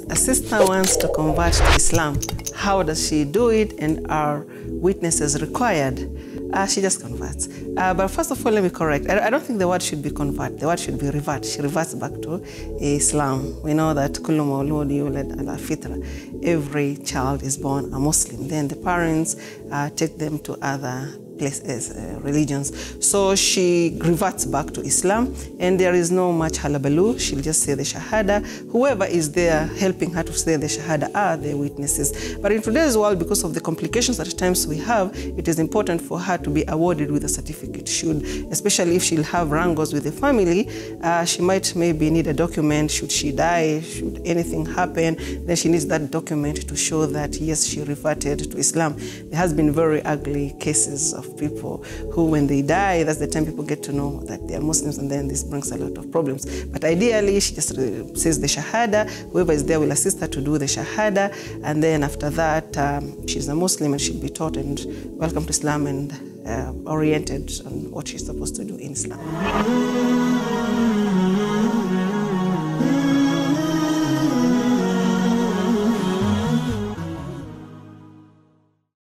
a sister wants to convert to Islam, how does she do it, and are witnesses required? She just converts. But first of all, let me correct. I don't think the word should be convert. The word should be revert. She reverts back to Islam. We know that kullu mawludi yulad ala fitra. Every child is born a Muslim. Then the parents take them to other places, religions. So she reverts back to Islam, and there is no much halabaloo. She'll just say the Shahada. Whoever is there helping her to say the Shahada are the witnesses. But in today's world, because of the complications that at times we have, it is important for her to be awarded with a certificate. Especially if she'll have wrangles with the family, she might maybe need a document. Should she die, should anything happen, then she needs that document to show that, yes, she reverted to Islam. There has been very ugly cases of people who, when they die, that's the time people get to know that they are Muslims, and then this brings a lot of problems. But ideally, she just says the Shahada. Whoever is there will assist her to do the Shahada, and then after that, she's a Muslim, and she'll be taught and welcome to Islam and oriented on what she's supposed to do in Islam.